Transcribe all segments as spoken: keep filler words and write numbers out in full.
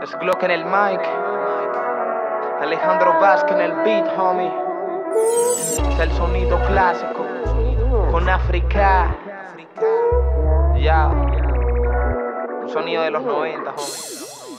Es Glock en el mic, Alejandro Vázquez en el beat, homie. Es el sonido clásico con África. Ya, un sonido de los noventa, homie.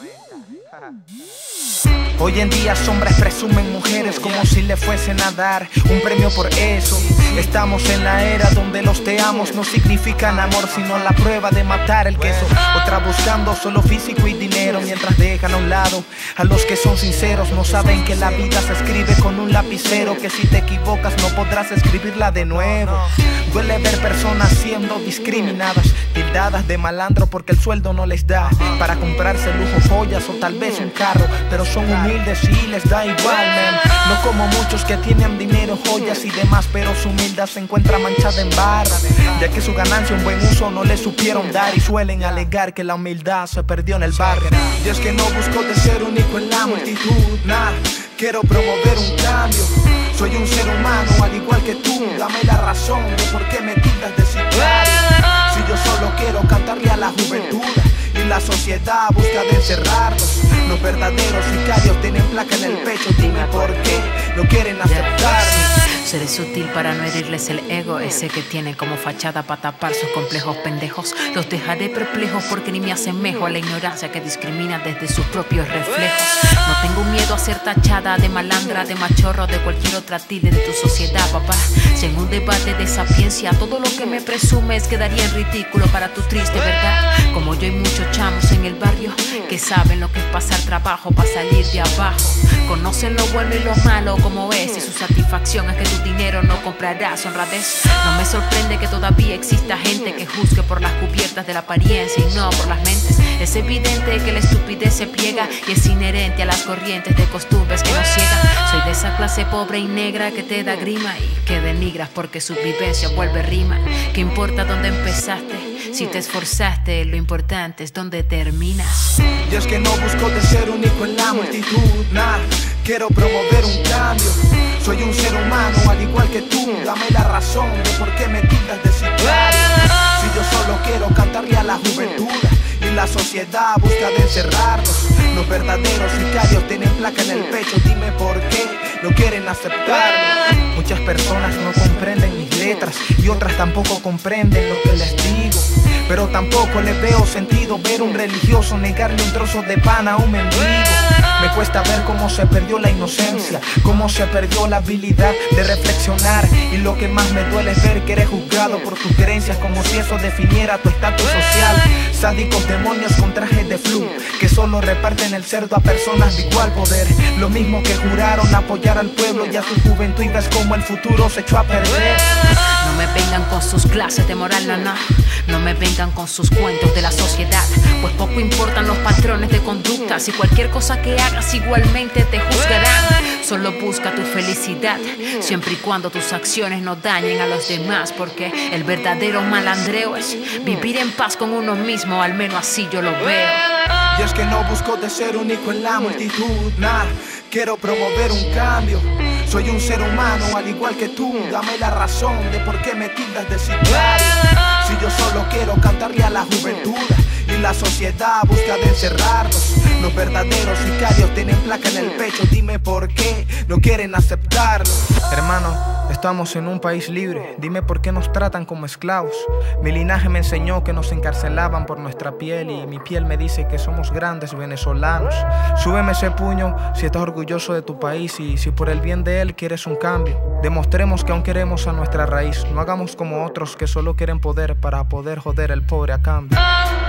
Hoy en día hombres presumen mujeres como si le fuesen a dar un premio por eso. Estamos en la era donde los te amos no significan amor, sino la prueba de matar el queso. Otra buscando solo físico y dinero, mientras dejan a un lado a los que son sinceros. No saben que la vida se escribe con un lapicero, que si te equivocas no podrás escribirla de nuevo. Duele ver personas siendo discriminadas, tildadas de malandro porque el sueldo no les da para comprarse lujo, joyas o tal vez un carro, pero son humildes y les da igual, man. No como muchos que tienen dinero, joyas y demás, pero su humildad se encuentra manchada en barra, ya que su ganancia un buen uso no le supieron dar, y suelen alegar que la humildad se perdió en el barrio. Y es que no busco de ser único en la multitud, nah, quiero promover un cambio. Soy un ser humano al igual que tú, dame la razón de por qué me tildas de sicario. Si yo solo quiero cantarle a la juventud y la sociedad busca de encerrarnos. Los verdaderos sicarios tienen placa en el pecho, dime por qué no quieren aceptarnos. Seré sutil para no herirles el ego, ese que tienen como fachada para tapar sus complejos pendejos. Los dejaré perplejos porque ni me asemejo a la ignorancia que discrimina desde sus propios reflejos. No tengo miedo a ser tachada de malandra, de machorro, de cualquier otra tilde de tu sociedad, papá. Si en un debate de sapiencia todo lo que me presumes quedaría en ridículo para tu triste verdad. Como yo hay muchos chamos en el barrio que saben lo que es pasar trabajo para salir de abajo. Conocen lo bueno y lo malo como es, y su satisfacción es que tu dinero no comprarás honradez. No me sorprende que todavía exista gente que juzgue por las cubiertas de la apariencia y no por las mentes. Es evidente que la estupidez se pliega y es inherente a las corrientes de costumbres que nos ciegan. Soy de esa clase pobre y negra que te da grima y que denigras porque su vivencia vuelve rima. ¿Qué importa dónde empezaste? Si te esforzaste, lo importante es dónde terminas. Y es que no busco de ser único en la multitud, nah, quiero promover un cambio. Soy un ser humano al igual que tú, dame la razón de por qué me tildas de sicario. Si yo solo quiero cantarle a la juventud y la sociedad busca de encerrarnos. Los verdaderos sicarios tienen placa en el pecho, dime por qué no quieren aceptarlo. Muchas personas no comprenden mis letras y otras tampoco comprenden lo que les digo, pero tampoco les veo sentido ver un religioso negarle un trozo de pan a un mendigo. Me cuesta ver cómo se perdió la inocencia, cómo se perdió la habilidad de reflexionar, y lo que más me duele es ver que eres juzgado por tus creencias como si eso definiera tu estatus social. Sádicos demonios con trajes de flu que solo reparten el cerdo a personas de igual poder, lo mismo que juraron apoyar al pueblo y a su juventud, y ves como el futuro se echó a perder. No me vengan con sus clases de moral, no, no. No me vengan con sus cuentos de la sociedad, pues poco importan los patrones de conducta. Si cualquier cosa que hagas igualmente te juzgarán. Solo busca tu felicidad, siempre y cuando tus acciones no dañen a los demás, porque el verdadero malandreo es vivir en paz con uno mismo, al menos así yo lo veo. Y es que no busco de ser único en la multitud, nah, quiero promover un cambio. Soy un ser humano al igual que tú, dame la razón de por qué me tildas de sicario. Si yo solo quiero cantarle a la juventud y la sociedad busca de encerrarnos. Los verdaderos sicarios tienen placa en el pecho, dime por qué no quieren aceptarlo. Hermano, estamos en un país libre, dime por qué nos tratan como esclavos. Mi linaje me enseñó que nos encarcelaban por nuestra piel, y mi piel me dice que somos grandes venezolanos. Súbeme ese puño si estás orgulloso de tu país, y si por el bien de él quieres un cambio. Demostremos que aún queremos a nuestra raíz, no hagamos como otros que solo quieren poder para poder joder al pobre a cambio.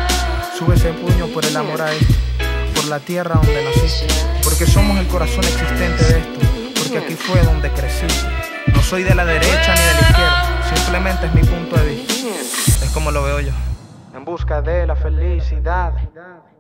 Sube ese puño por el amor a esto, por la tierra donde naciste, porque somos el corazón existente de esto, porque aquí fue donde crecí. No soy de la derecha ni de la izquierda, simplemente es mi punto de vista, es como lo veo yo. En busca de la felicidad.